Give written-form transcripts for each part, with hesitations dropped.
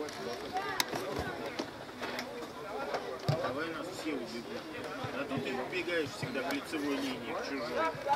Давай нас все убегут. А тут ты убегаешь всегда в лицевой линии, в чужой.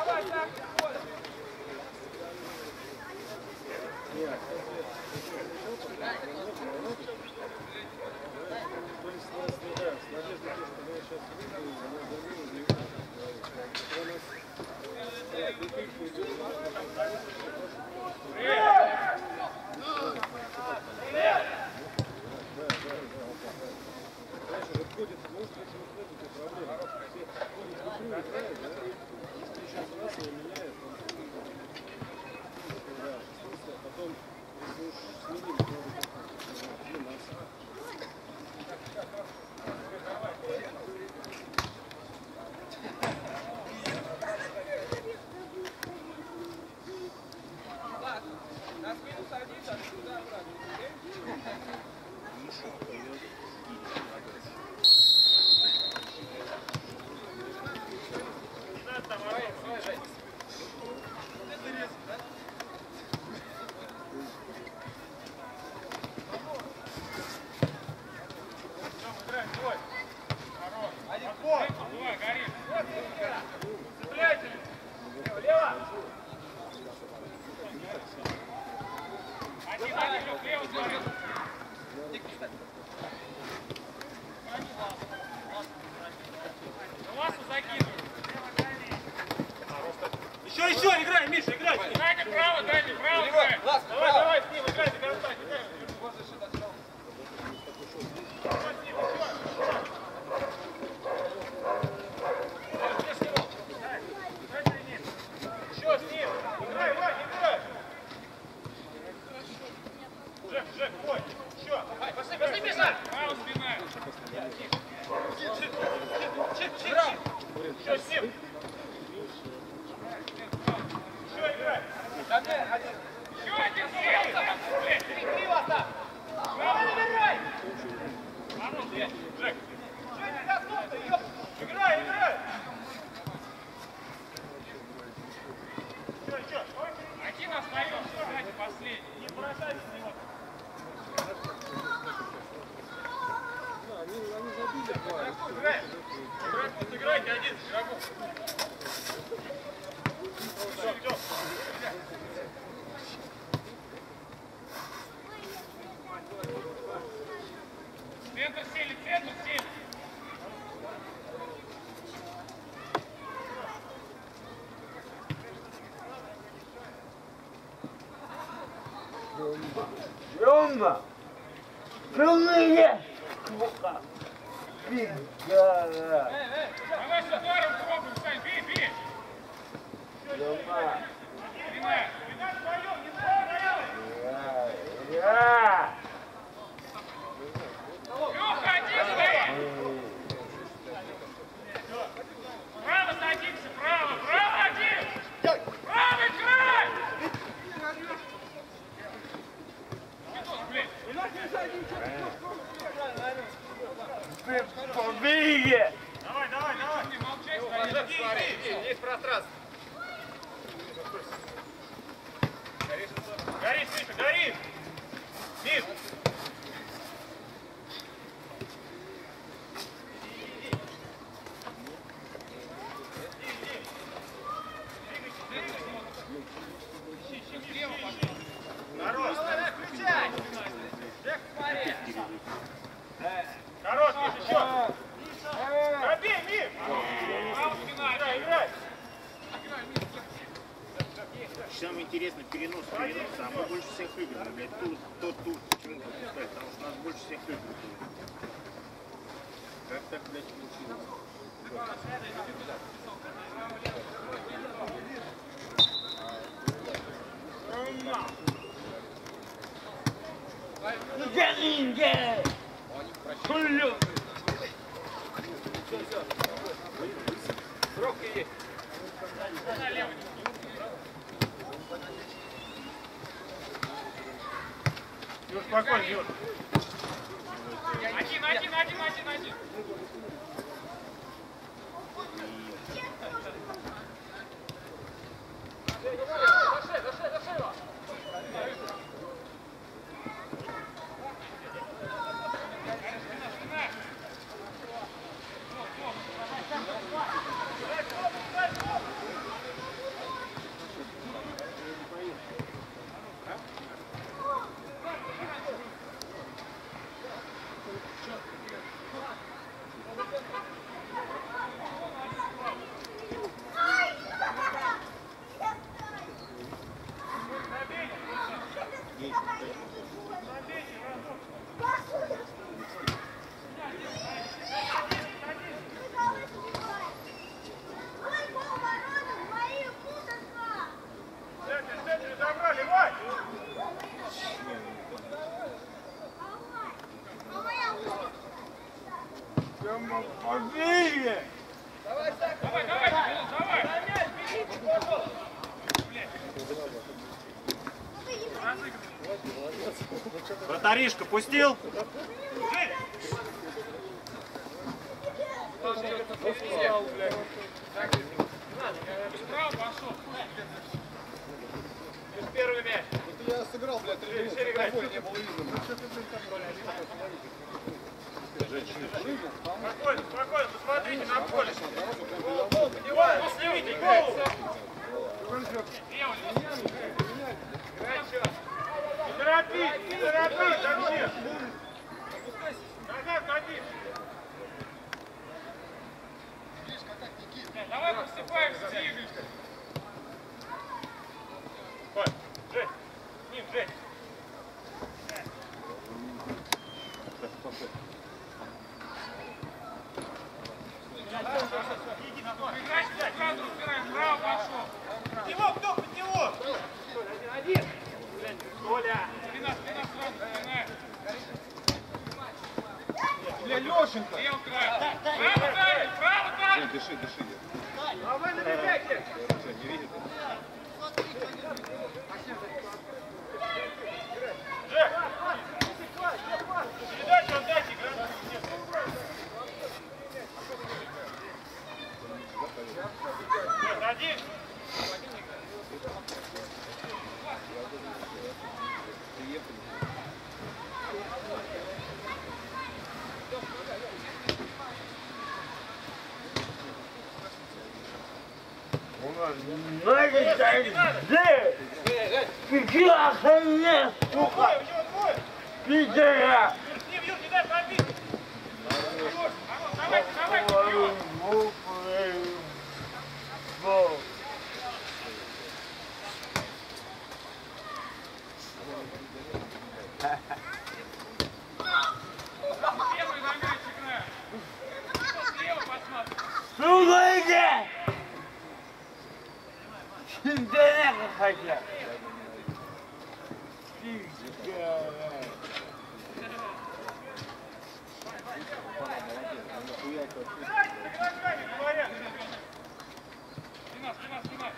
Еще, играй, Миша, играй! Дайте право, играй! Давай, с ним, играй, ты гортай, играй! Еще с ним! Играй, Вань, играй! Жек, бой! Еще! Пошли, Миша! Право, спина! Чик! Еще с ним! Еще играй! Еще один съел! Три вас там! Право набирай! Жек! Что не готов-то, ёп! Играй! Еще! Один остается, давайте последний. Не бросайте с него. Они забили. Играйте один с игроком. Все. Центр сели. Рёма! Рёма! Бегара! Давай с ударом пробуем, Сань, бей! Рёма! Вина вдвоем, не знаю! Лёха, один стоит! Право садимся, право один! Правый край! Побеги! Давай! Молчать, Есть пространство. Горит, Миша, горит! Миш! Народ! Включай! Жек, смотри! Хорош, Миш, еще! Пробей, Миш! Играй! Самое интересное, перенос, а мы больше всех играем, блядь, тот тур, почему пропускать, потому что у нас больше всех игр было. Как так, блядь, получилось? Галинга! Хулю! Все. Срок есть. Юр, спокойно, Юр. Один. Побеги! Давай, давай! Вратаришка пустил? Справа пошел. Первый мяч. Я сыграл, блядь, 3 минуты, микрофон не было видно. Спокойно, спокойно, посмотрите на поле. Гол, поднимай, снимите, гол. Не торопись, зачем? Назад, один. Давай посыпаемся, Игорь. Ой, Жень, с ним, Жень. Играть сразу разбираем, право пошел. Под него, кто под него? Один. Толя. Спина сразу начинаем. Бля, Лешенька! Левый край. Право край, право край. Дыши. Давай набегайте. Не видит? Жек, передачу отдайте, играть. Один. Прекрасная сука! Пидора! С ним, Юр, не дай пробить. Давайте, Первый на мяч играем. Слева посмотрим. Слушайте! Чемпионата хотят! Говорят. Спина.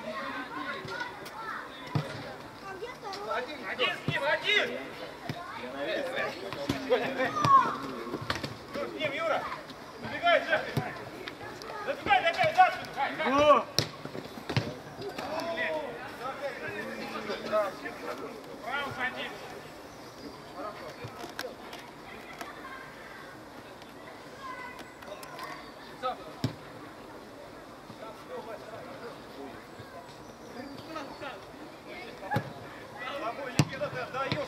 Один с ним, один. Юр, с ним, Юра. Забегай, Жек. Забегай опять за спину. Право садись. Тобой, Никита, ты отдаешь.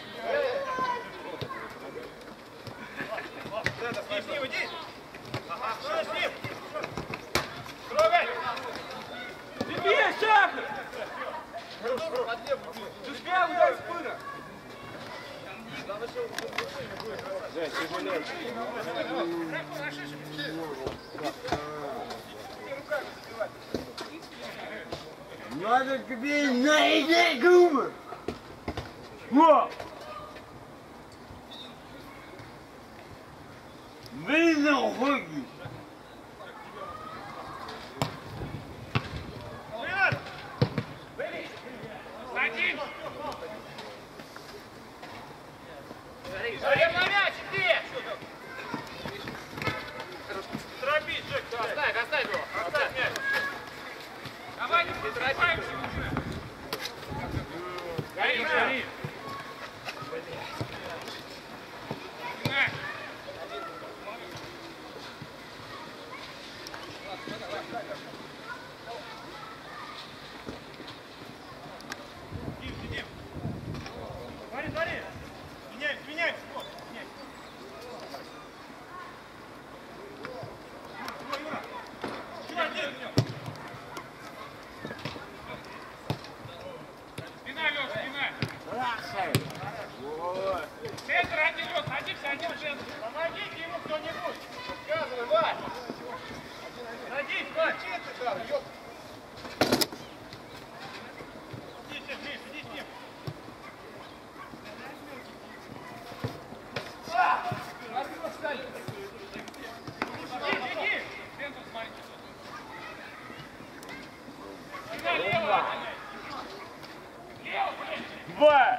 С ним, иди. Ага, что с ним? Трогай. Тебе, Шахар! Успел ударить спина! Надо тебе найти губы! Во! Видно хоги! Садись. Зарем на мяч, иди. Торопись, Жек, оставь его. Оставь мяч. Давайте посыпаемся уже. Гори. Спина. Сидим. Смотри. Меняемся. Вот, меняемся. Юра. Чего один? Центр один, Лёд, садимся один в центр. Помогите ему кто-нибудь. Сказывай, Вась. Садись, Вась. Чистый шар, ёп. Иди с ним, иди с ним. Иди. Центр смотрите. Лево. Лево, блядь. Два.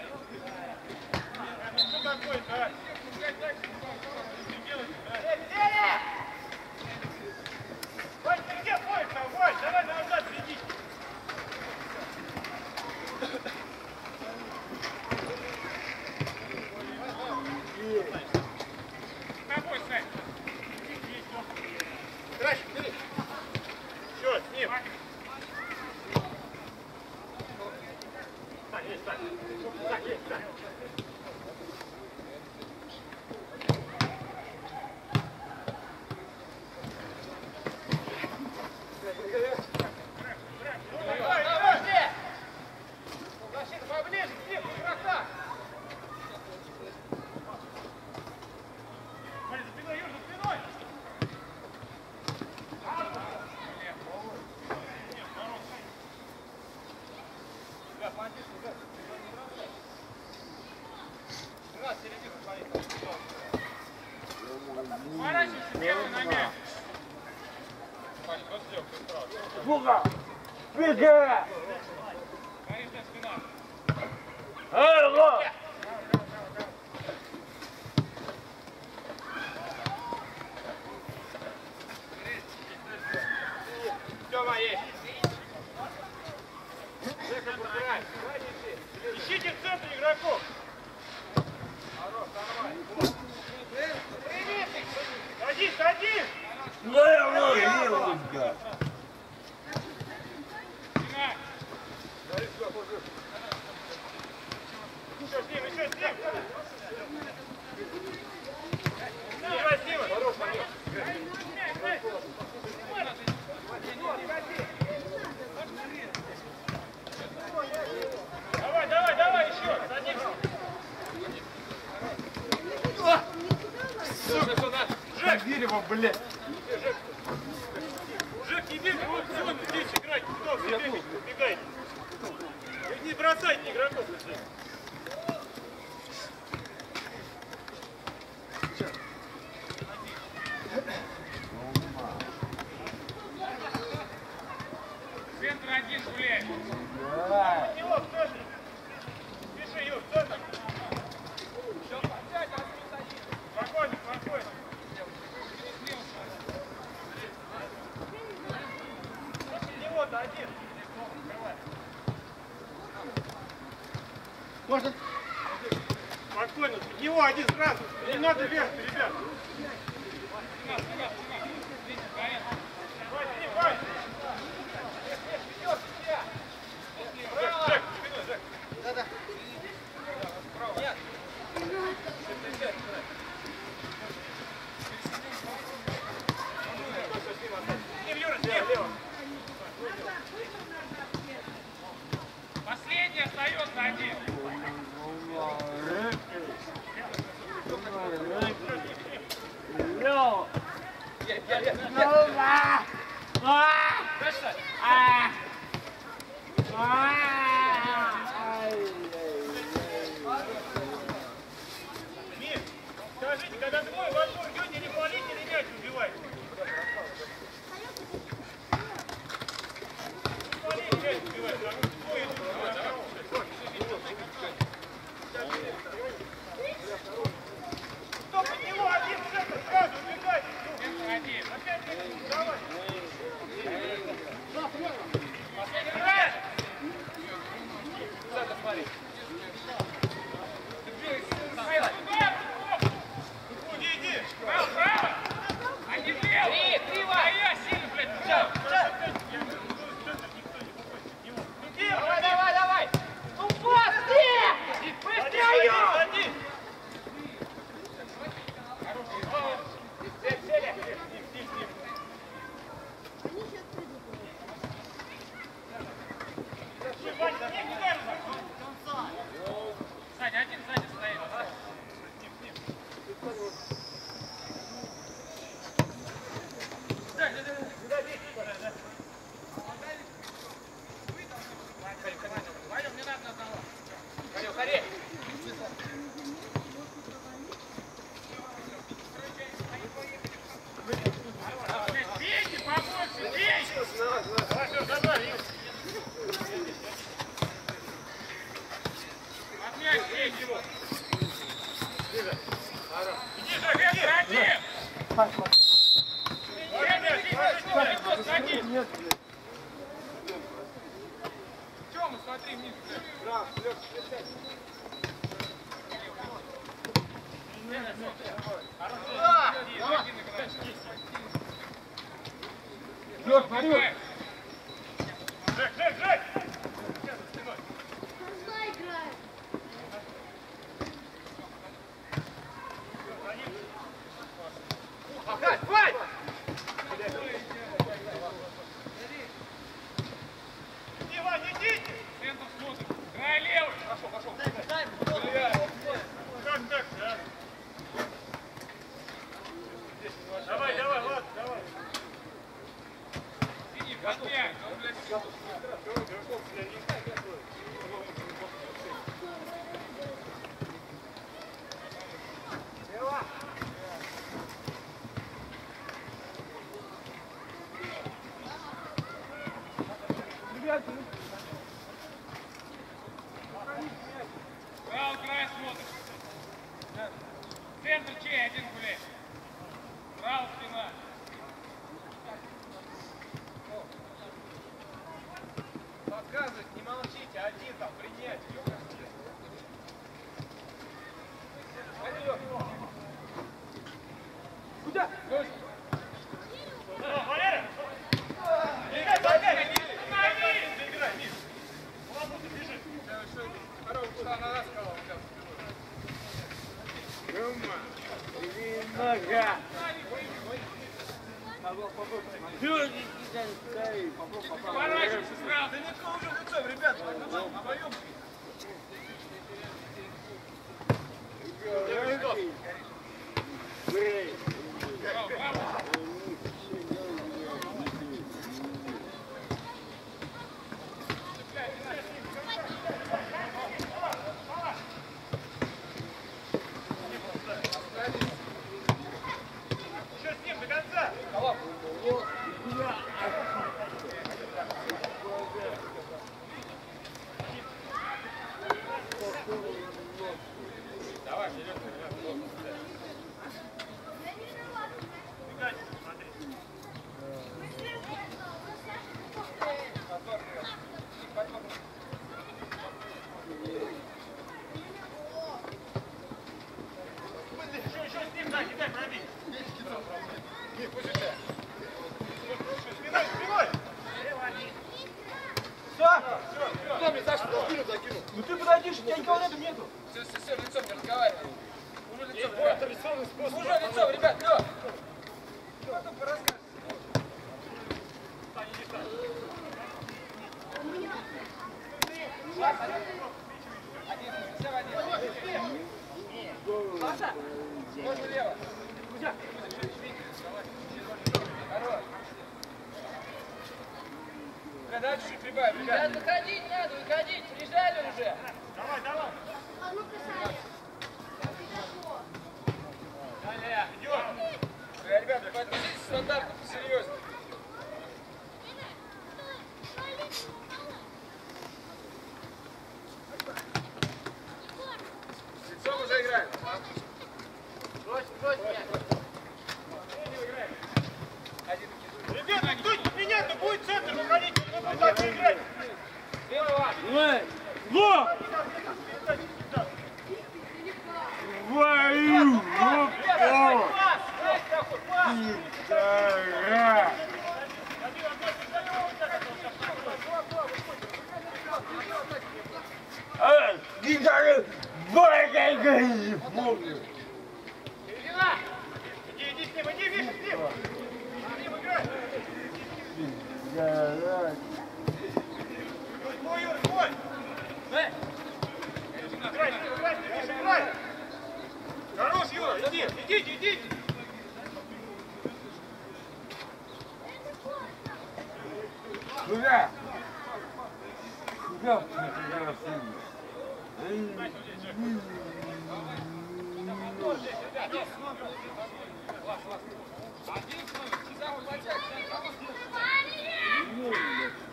Что такое-то, а? Вась, ты где ходишь там, Вась? Давай назад иди. С тобой, Сань. Краще, бери. Все, с ним. Стань, есть, стань. Стань, есть, стань. Давай, давай. Защита поближе, к ним, игрока. Смотри, за спиной, Юр, за спиной. Поворачивайся белой на мяч. Сука. Пидора. Коричневая спина. Алло. Тёма есть. Ищите в центре игроков. Садись, садись. Лево, левонька. Спина. Еще с ним, еще с ним. Давай, Дима. Давай, давай, давай, еще. Садись. Жек, Дерево, блядь. Жек, не бегай, вот все, здесь играть. Кто все бегает, убегает. Вы не бросайте игроков. Центр один гуляет. Его в центре. Пиши, Юр, в центр. Спокойно, спокойно. После него-то один. Можно? Спокойно, с него один сразу. Не надо вверх, ребят. Вась, с ним, Вась. Жек, спиной, Жек. Да-да. С ним, Юра, с ним. Лево. Последний остается один. Лево. Тёма, смотри вниз. Лёх, смотри. Жек! Вань! Иди, Вань, иди! Центр смотрит. Играй левый. Пошел. Как, да? Давай, Влад, давай. Синий, подпять. Он, блядь, край смотрит. Центр чей? Один гуляет. Право спина. Подсказывать, не молчите, один там, принять. Куда? Валерий! Заиграй, Миш! Ладно, ты бежишь. Нога. Поворачивайся сразу. Да никто уже лицом, ребята, обоем. Еще с ним до конца! Давай, вперед, ребята. Еще с ним, да, не дай пробить! Закинул. Ну ты подойдешь, у тебя никого нету. Все, лицом не разговаривай. Уже лицом, ребят. Уже лицом, ребят, Лёх. Потом пораскажешь. Паша, можно лево. Хорош. Давай чуть-чуть прибавим, ребят. Выходить надо, выходить, прижали уже. Давай! Ребята, подпишитесь стандартно, посерьезнее. Лицом уже играем. Брось мяч. Ребята, кто меня, то будет центр уходить, мы будем так играть! Твою! Гитары! Байка! Иди с ним, иди, Миша, с ним! С ним играй! Твой, Юра, твой! Играй, Миша, играй! Хорош, Юра, иди! Куда? Куда ты тебя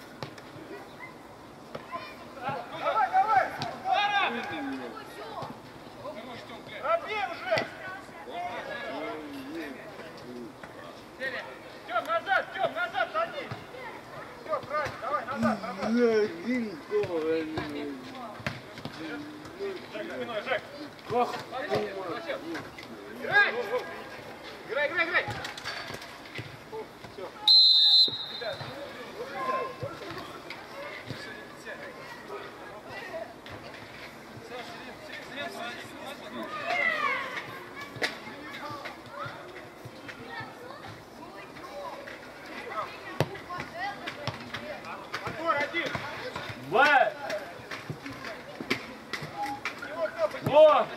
Давай! играй. Играй! Играй, играй, играй! Отбор один. Б! О!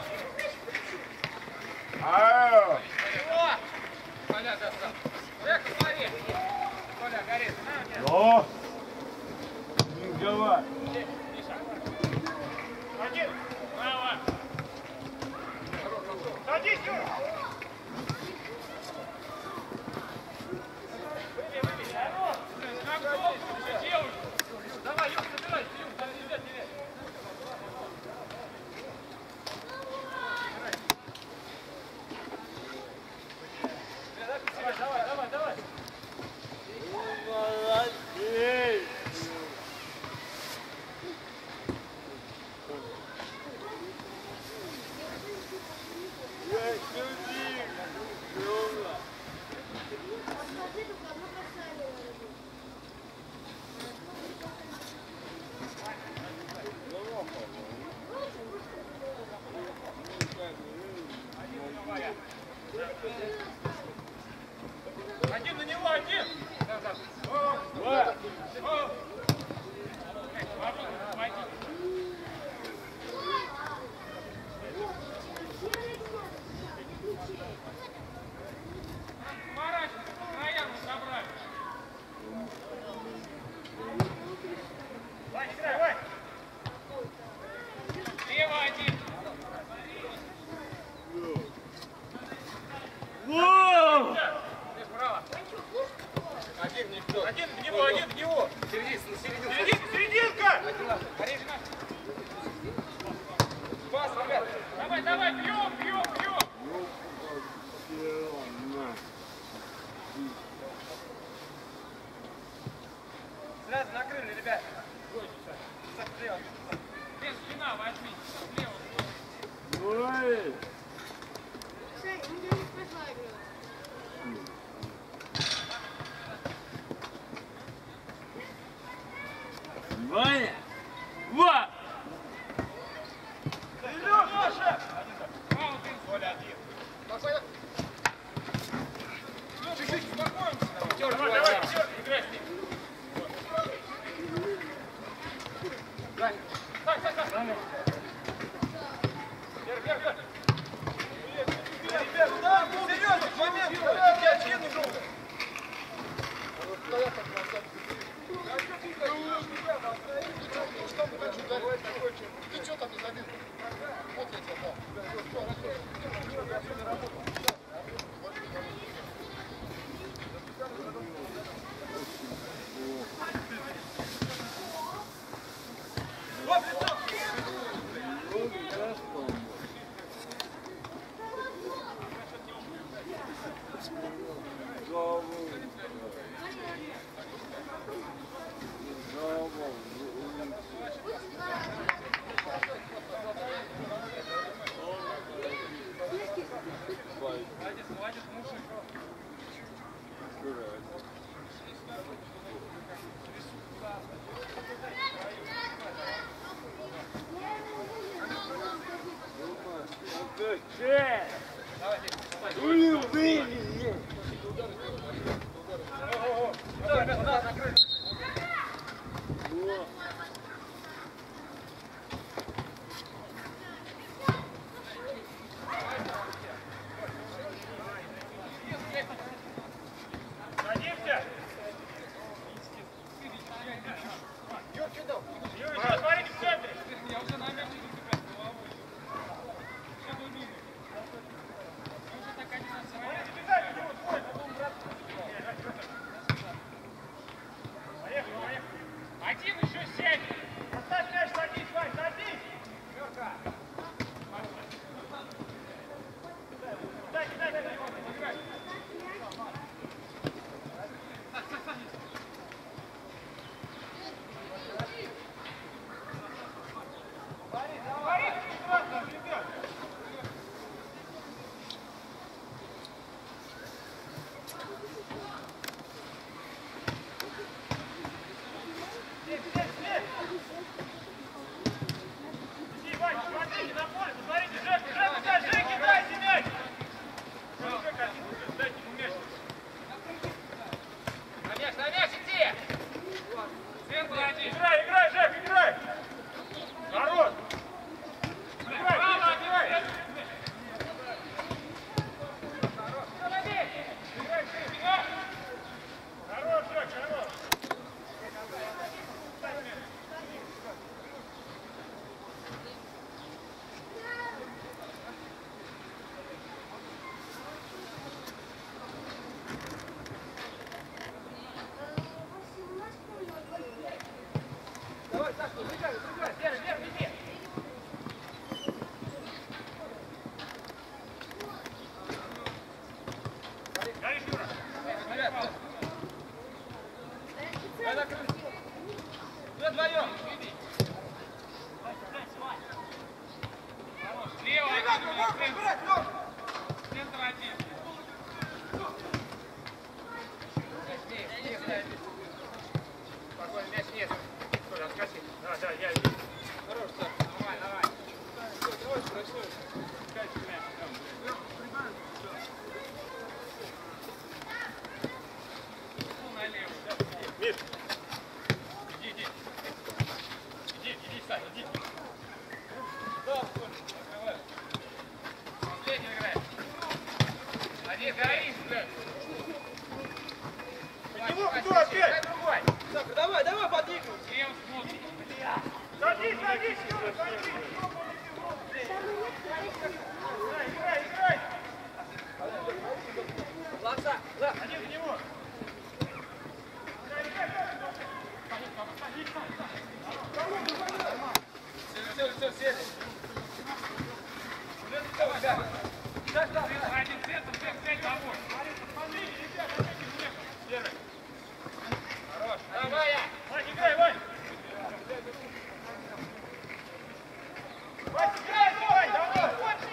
Ау! Коля, достал. Эх, смотри! Коля, горит. О! Не давай! Один. Право. Садись, Юра. Давай, Юр, собирайся, Юр, там нельзя терять. Давай. Молодец! Я чудик! Друга! Один на него, один. Два! Поворачивай, по краям собрать. Вань, играй, Вань. Слева один. Воу! Один в него, Один в него. Серединка. Пас, ребят. Давай, бьем. Сразу накрыли, ребят. Без спина возьми. Слева. Ой! Кстати, у меня не пошла игра. Ваня! Ва! Спокойно. Чуть-чуть успокоимся. Давай, все, играй с ним. Ребят, да, серьезный момент. Давай, очки нужны. Ты что там не забил? Вот я тебя дал. Молодец, мужик. Садимся. Юрий, смотрите в центре. Я уже на мяч иду играть головой. Все глубины. Мы уже так один раз Бежать к нему, твой, потом брат. Центр один. Спокойно, мяч нет. Коля, откати. Да, да, я. Хорош, так. Давай, давай. Давай, хорошо. Дальше мяч там, блядь. Ну, налево. Миш, Иди, Сань, иди. Да, давай. Последний играй. Один, горишь, блядь. кто опять? Дай другой. Сака, давай, давай, подвигай. Слева смотри. Садись, садись, Юра, садись. Играй, играй. Лаца, да. Один в него. Все, сели. Давай, да. Один центр, центр, домой. Хорош. Давай, я. Вань, играй, Вань. Вань, играй, Вань, давай.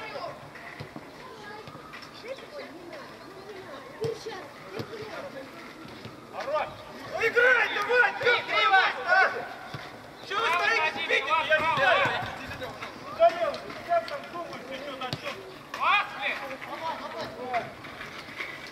Хорош. Ну играй, давай, Криво. Чего вы стоите, видите, я не знаю. Удалил, как там думаешь, ты что, на что? Пас, блядь.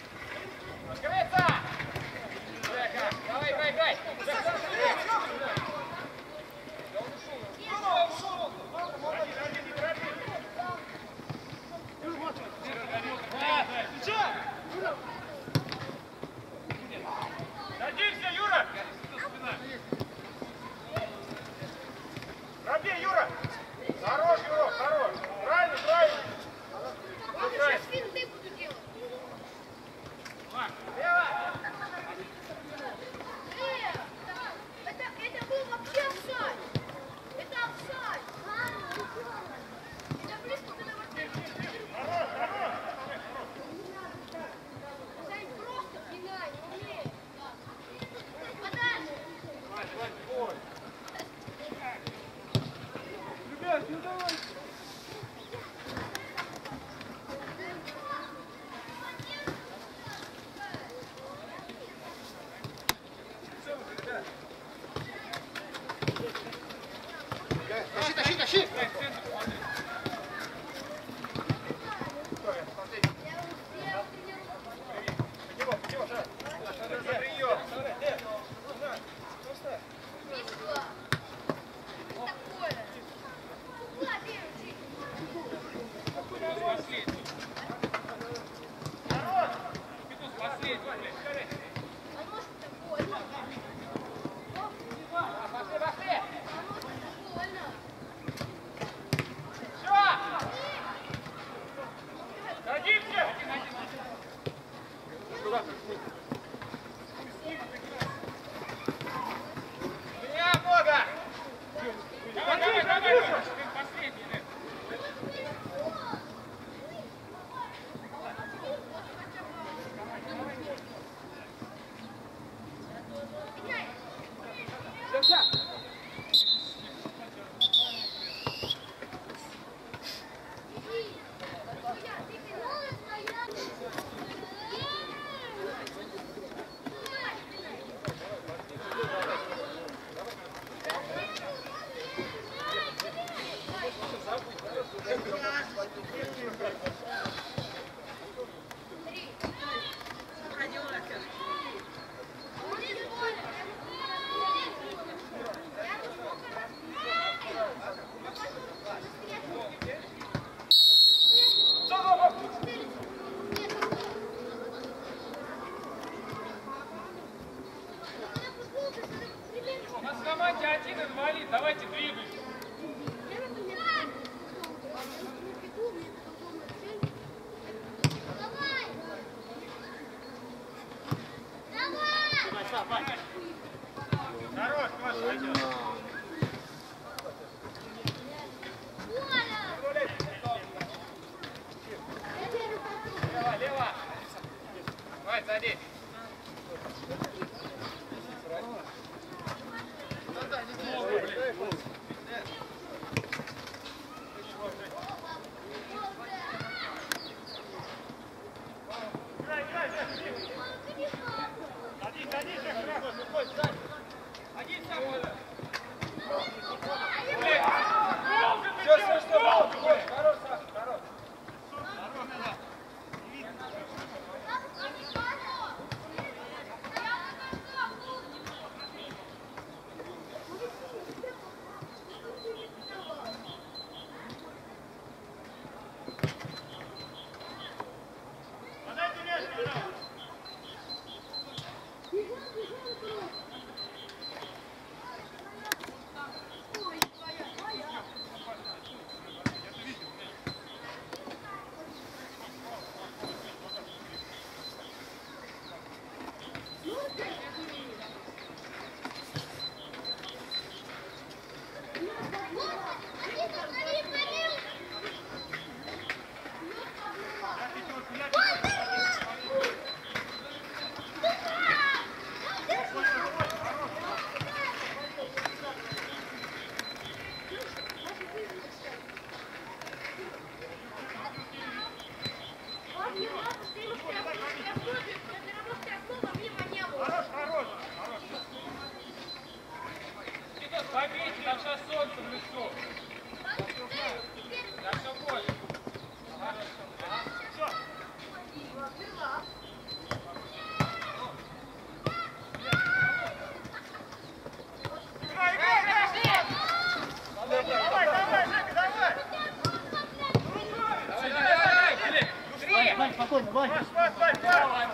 спокойно, Ваня. Спокойно!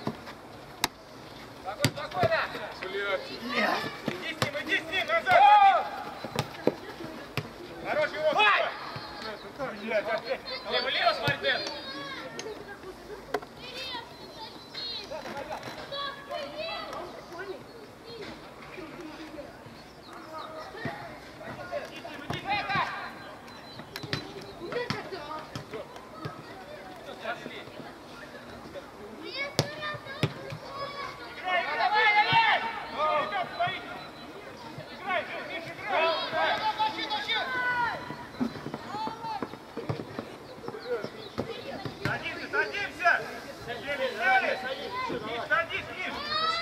Иди с ним, назад! Хороший его! Лево, смотри, Дэн. Садимся! Садись, Миш!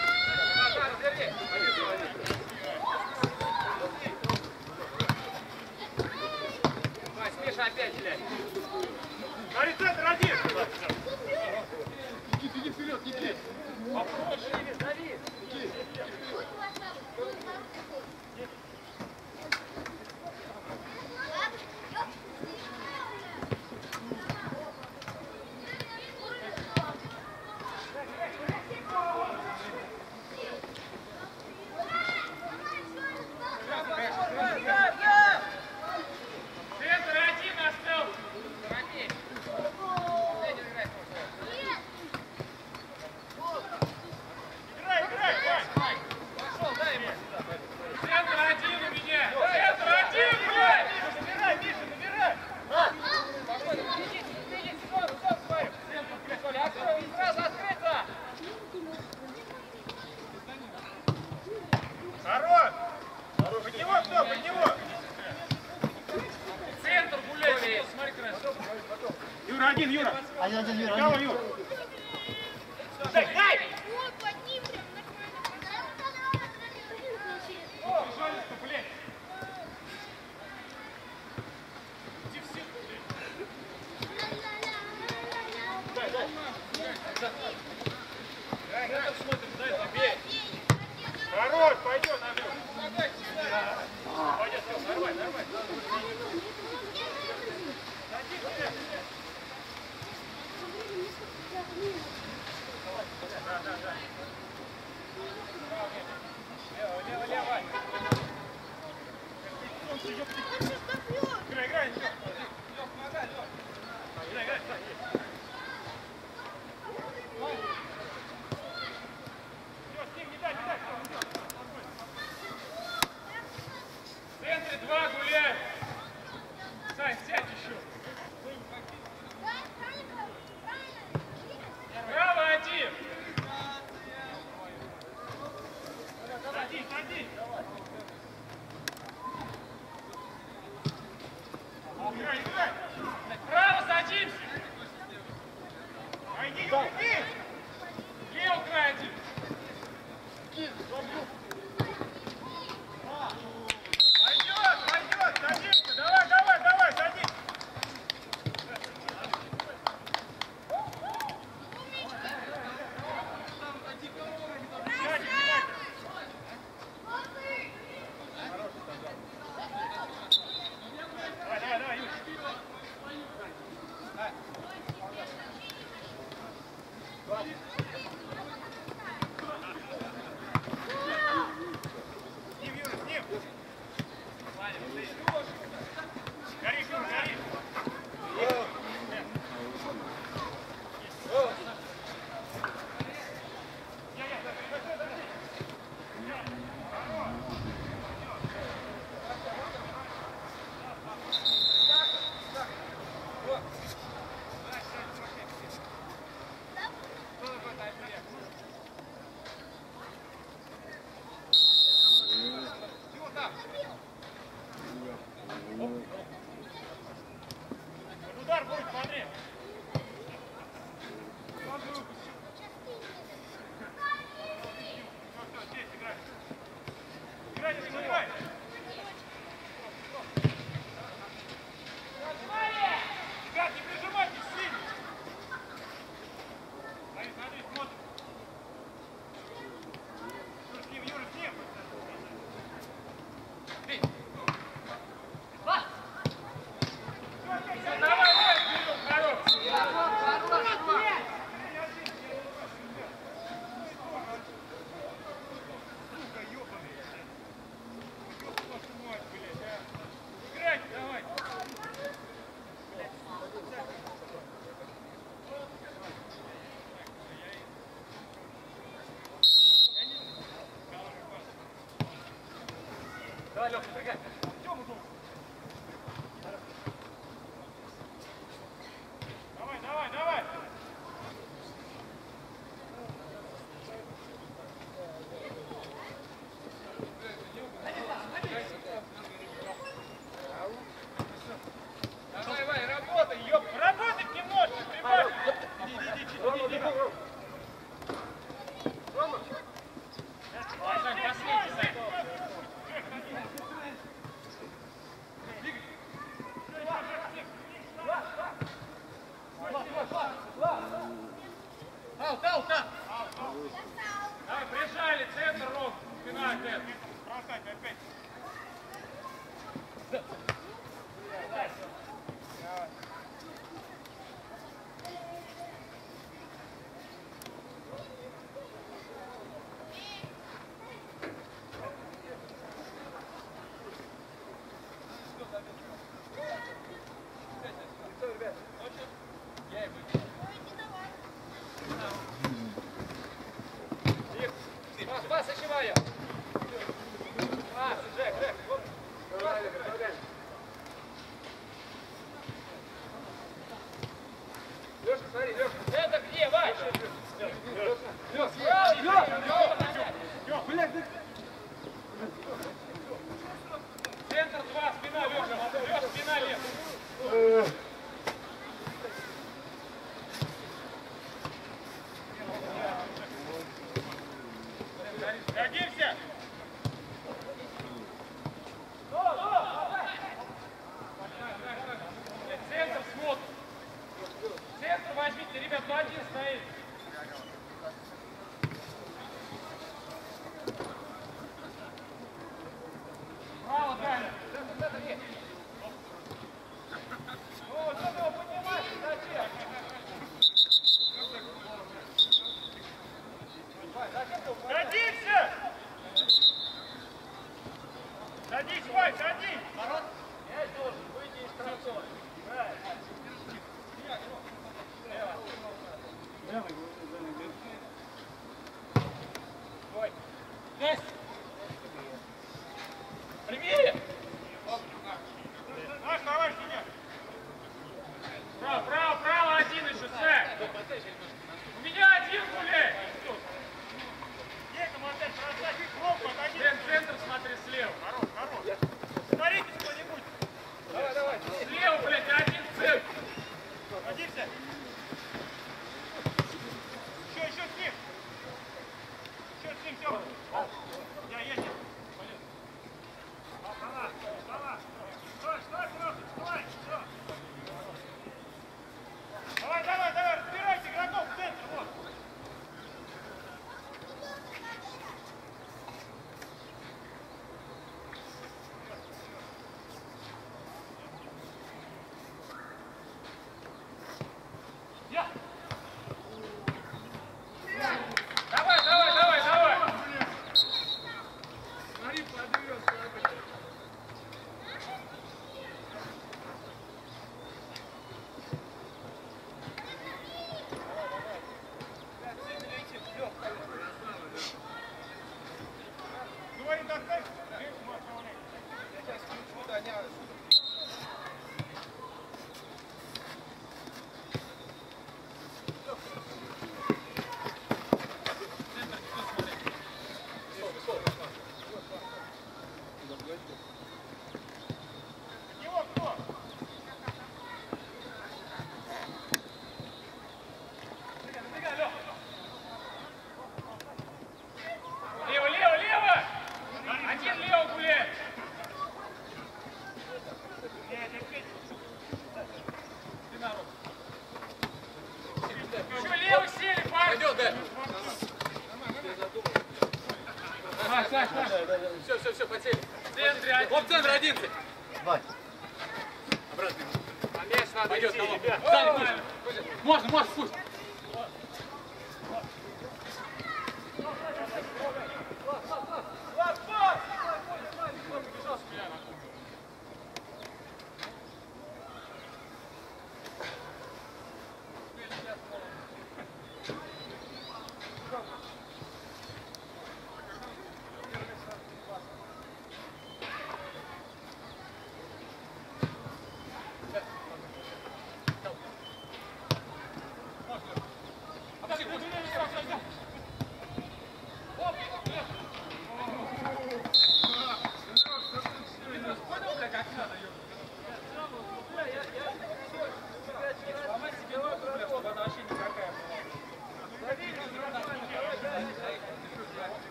Миша опять, блядь. Смотри, центр один! Иди вперед, Никит. Центр один остался. Играй, Вань! Центр один у меня. Центр один, блядь. Набирай, Миша, набирай! Сразу открыто! Хорош! Под него кто? Под него! Центр гуляй. Смотри, красиво. Юра, один, Юра! Один, Юра, Кого, один. Юра? Дай! Вот под ним прям Пожалуйста, блядь. Хорош, пойдет! Пойдет, нормально, нормально. Играй, играй! Играй, играй! В центре два гуляют. Сань, сядь еще. Право один. Садись, садись! Играй, играй! Право садимся. Иди, иди! Лево край один. Пойдет! Садимся! Давай, садись! Давай, Юр! С ним, Юра, с ним! Гори, Юра, гори! Удар будет, смотри! Все, здесь играй! Играй, играй! Ребят, не прижимай! Давай, Лёха, прыгай. Давай, давай, давай. Давай, работай, ёп. Работать немножко, прибавь. Иди. Сань, последний, Сань. Аут. Давай, прижали, центр, Ром. Спина опять. Бросать опять. Пас, зашиваю. Пас, Жек. Лёша, смотри, Лёша. Центр где, Вась? Центр 2, спина, Лёша, спина лев. Садимся. Центр смотр. Центр возьмите, ребят, ну один стоит. Право, Даня. О, что ты его поднимаешь? Зачем? Садимся! Садись, Вань, садись! Я должен выйти из трансфера. Ой. Есть! Прими! Наш, товарищ, идет! Право, один еще, Сэ! У меня один гуляет! Есть, командир, бросать, хлопок, один! Центр, смотри, слева! Хорош! Смотрите кто-нибудь! Давай. Слева, блядь, один в центр! Садимся! Еще с ним! Все! Я едем! Вставай! Стой, вставай! Все! Давай, разбирайте игроков в центр, вот! Давай! Смотри, подвез. Говори, доставь! Рельсу отправляй! Я сейчас включу, Даня. Его кто? Забегай, Лёха! Лево! Один лево гуляет! Еще лево сели, парень! Пойдет, да? Саш. Все, потели. В центре один. Вот центр 11. Обратно. А мяч надо Пойдет, идти, кого? ребят. Сзади пусть. Можно, пусть.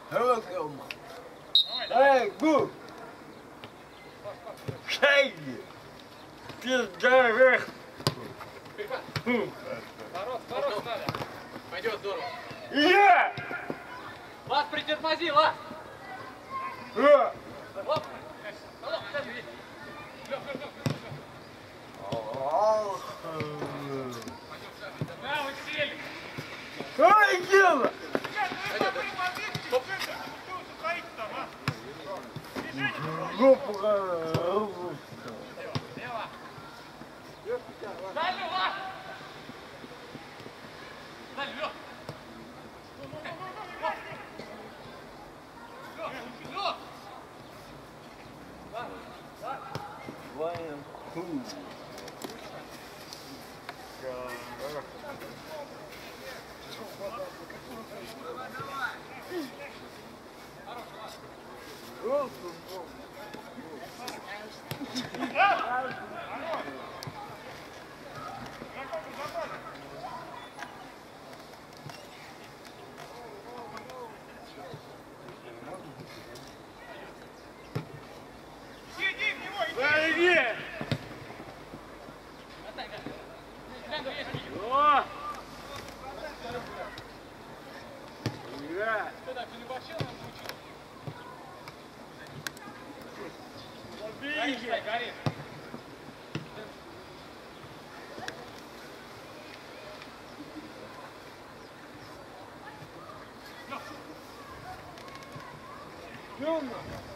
Эй, губ! Шейни! Пиздец! Хорош надо. Пойдет здорово. Я! Лас, притормози, Лас. А! Лоп. Лоп, подожди. Да, вы сели. Ой, дело! Дальше, Лас. Дальше, Лёх. Лёх. Подожди! О! Я! Что так, ты не вообще нам учил? Забей! Горит. Темно!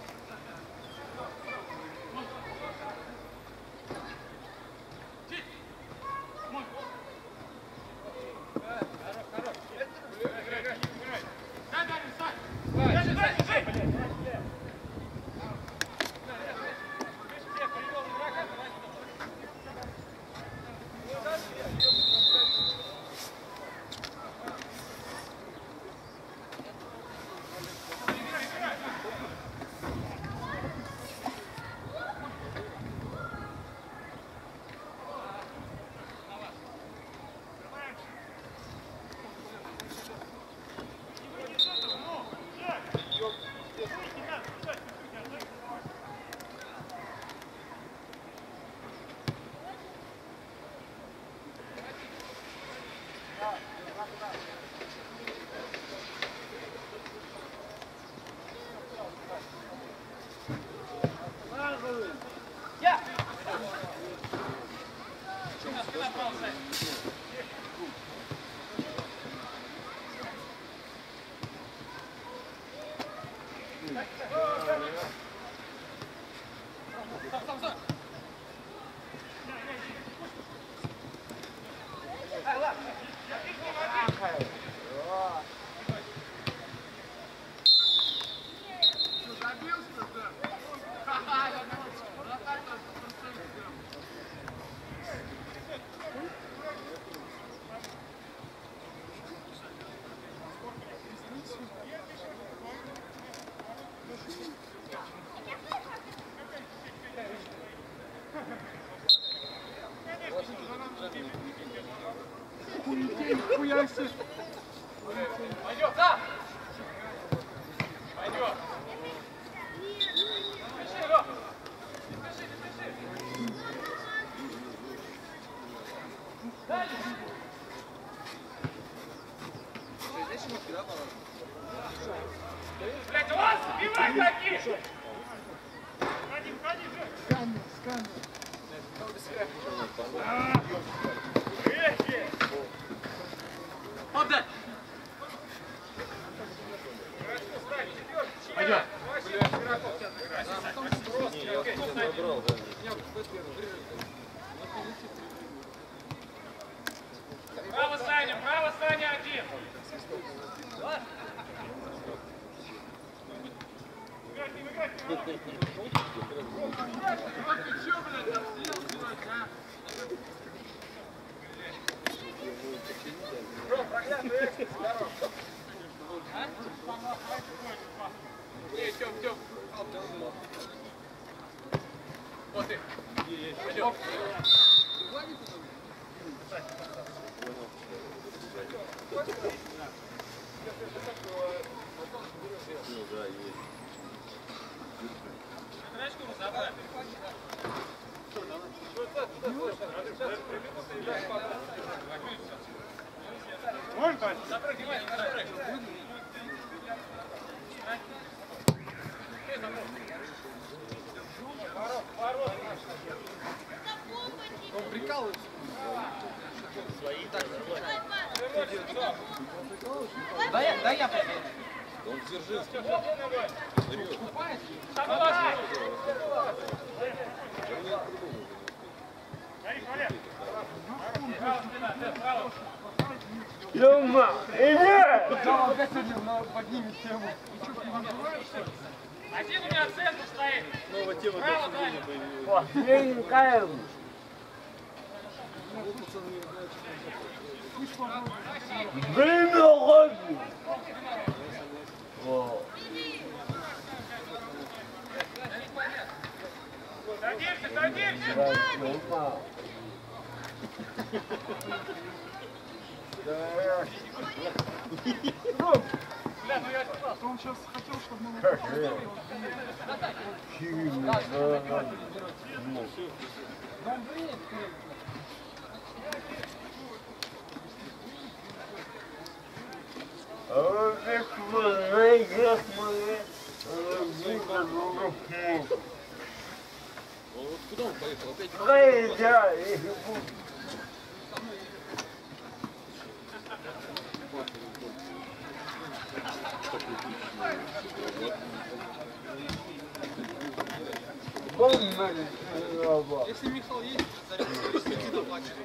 Пойдет, да? Пойдет. Спеши, Лёх. Не спеши, не спеши. Дальше. Блядь, Лас, убивай таких! Ходи же! Сканер. Отдай. Пойдем. Право, Саня, один. Тём. Вот ты. Пойдем. Можно, Павел? Он прикалывается. Да я посмотрю. Он Дзержинский. Тёма, иди! Да, опять поднимет тему. Один у меня центр стоит. Новая тема Право, даже не появилась. Последний Блин, ноги! Садимся, садимся. Тёма. Бля, ну я сказал. Он сейчас хотел, чтобы мы... Вот куда он поехал? Опять? Если Михаил есть, зарядка оплачивает.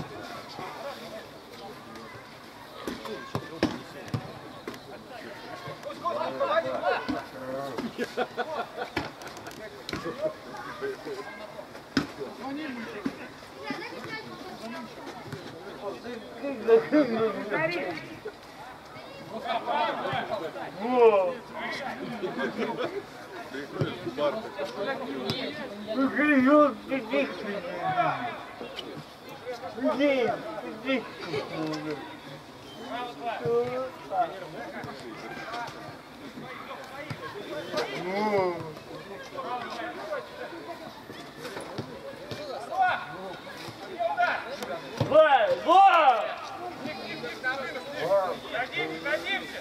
Садимся.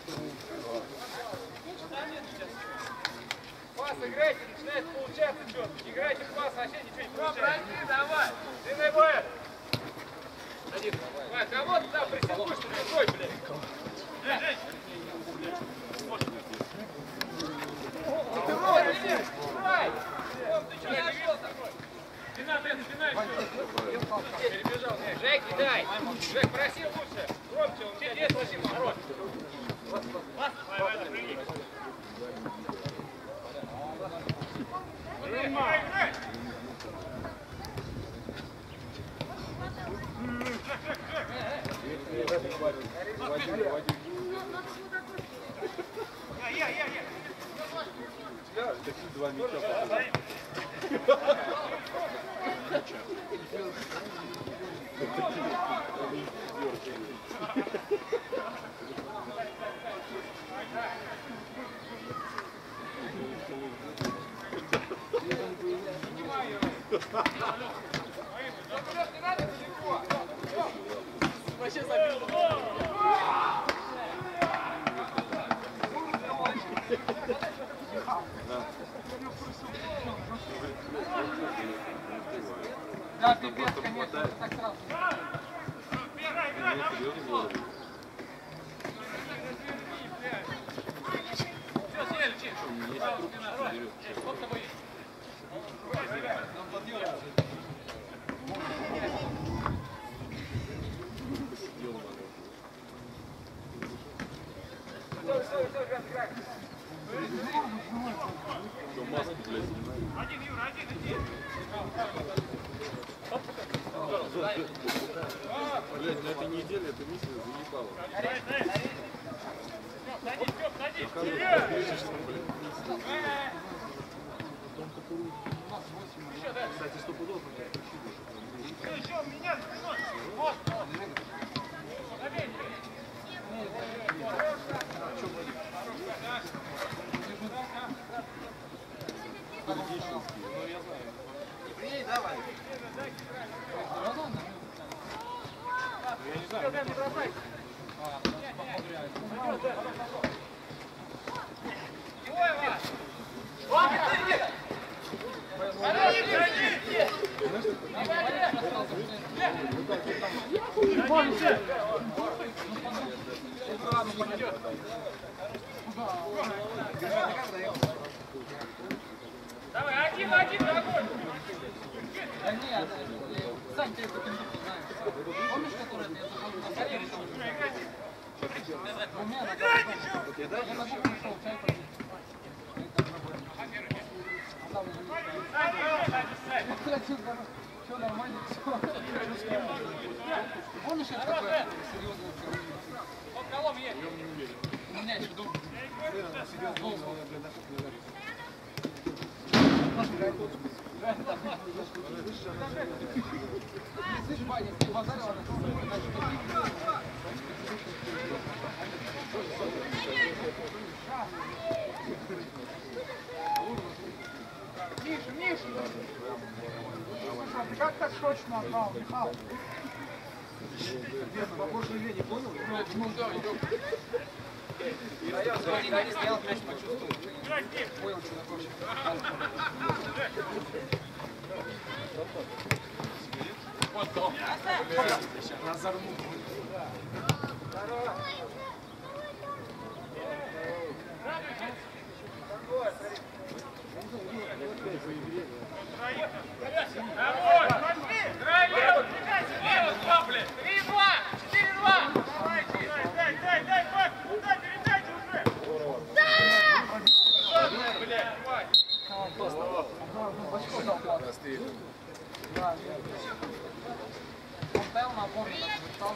Пас играйте, начинает получаться что-то. Играйте в пас, вообще ничего не получается. Давай, длинный бой. Один. Давай, кого ты там прессингуешь, ты другой, блядь. Ты рой, блядь, рой. Ты что, забил такой? Спина, Дэн, спина еще. Перебежал. Жек, кидай. Жек, проси лучше. Громче, он тебе здесь возьми, народ. Такие два мяча. Вообще забил. Да, пипец, конечно, так сразу. Все, сели, чик. Право, спина. Сколько с тобой есть? Маску, блядь, снимай. Один, Юра, один, иди. Блядь, на этой неделе эта миссия заебала. Садись, Стёп, садись. Кстати, стопудово Еще, меня спиной. Вот. Забей. на один огонь. Да нет, Сань, ты это знаешь. Помнишь, который я захожу на барьер, там двумя на я на двух пришел, чай попить. Все нормально, все. Помнишь, это такое серьезное сравнение? Вот колом есть. У меня еще долго. Миша, Миша! Ты как так точно отдал, Михаил? По прошлой не понял? А я один стоял, мяч почувствовал. Понял, что такое. Вот то. Разорву. Лево, два, блядь. 3-2, 4-2. Дай, передайте уже! Блядь, давай. Он стоял на опоре, так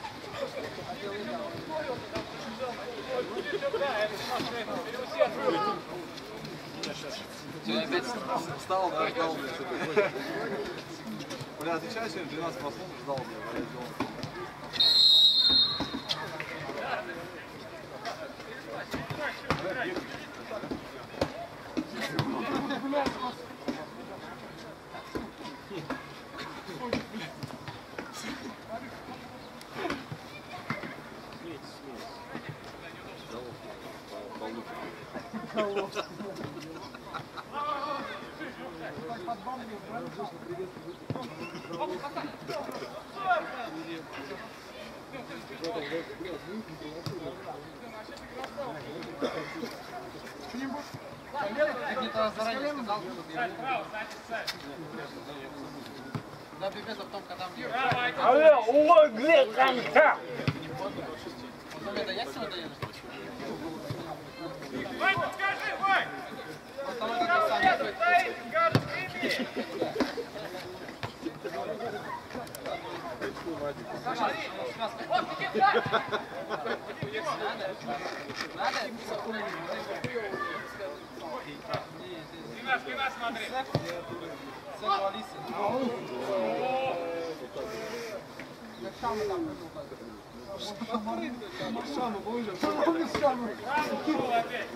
Я опять встал, да, ждал, блядь, что такое. Бля, отвечаю, сегодня 12 послов ждал, блядь, ты где-то заранее сказал, что ты да, пипец, а потом, когда мне... Алло, ой, где конца? Потом я доедешь, сегодня доедешь? Вань, подскажи, Вань! Просто он как сам не будет. Стоит, скажет, прими! Спина, смотри. С Алисы. Я Шаму там пришел. Шаму, помнишь? Шаму. Право ушел опять.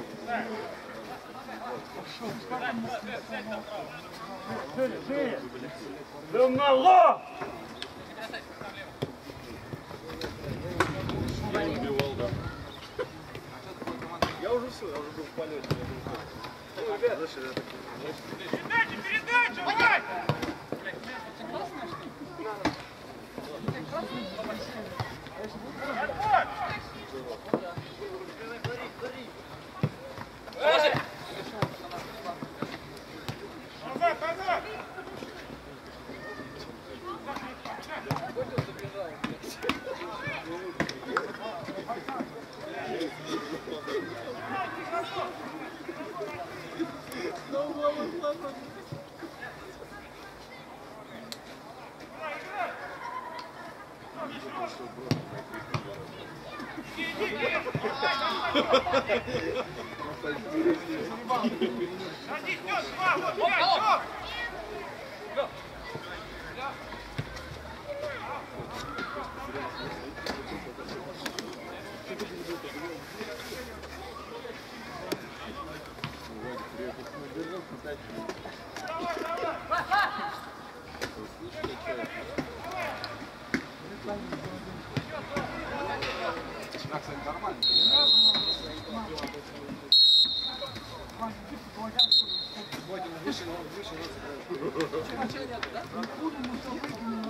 Да мало! Я уже все, я уже был в полете. Ну, ребят, знаешь, я так... Передачу, Вань! Назад, назад! Садись, Тёс, два, вот, пять, Тёс! Кстати, нормально.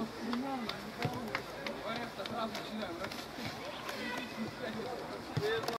Сразу начинаем.